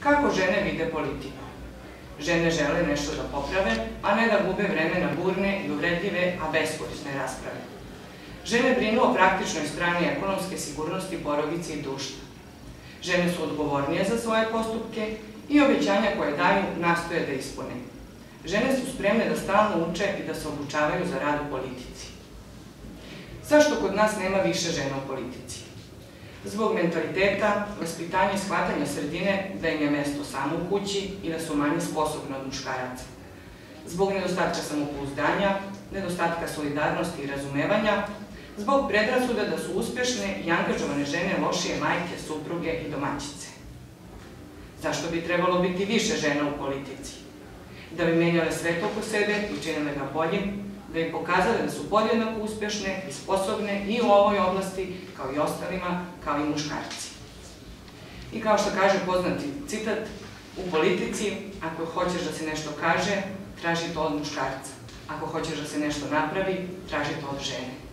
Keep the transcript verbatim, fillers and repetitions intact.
Kako žene vide politiku? Žene žele nešto da poprave, a ne da gube vreme na burne i uvredljive, a beskorisne rasprave. Žene brinu o praktičnoj strani ekonomske sigurnosti porodice i društva. Žene su odgovornije za svoje postupke i obećanja koje daju nastoje da ispune. Žene su spremne da stalno uče i da se obučavaju za rad u politici. Zašto kod nas nema više žena u politici? Zbog mentaliteta, vaspitanja i shvatanja sredine da im je mesto samo u kući i da su manje sposobne od muškaraca. Zbog nedostatka samopouzdanja, nedostatka solidarnosti i razumevanja, zbog predrasuda da su uspešne i angažovane žene lošije majke, supruge i domaćice. Zašto bi trebalo biti više žena u politici? Da bi menjale svet oko sebe i činile ga boljim, da bi pokazale da su podjednako uspešne i sposobne i u ovoj oblasti, kao i ostalima, kao i muškarci. I kao što kaže poznati citat, u politici, ako hoćeš da se nešto kaže, traži to od muškarca. Ako hoćeš da se nešto napravi, traži to od žene.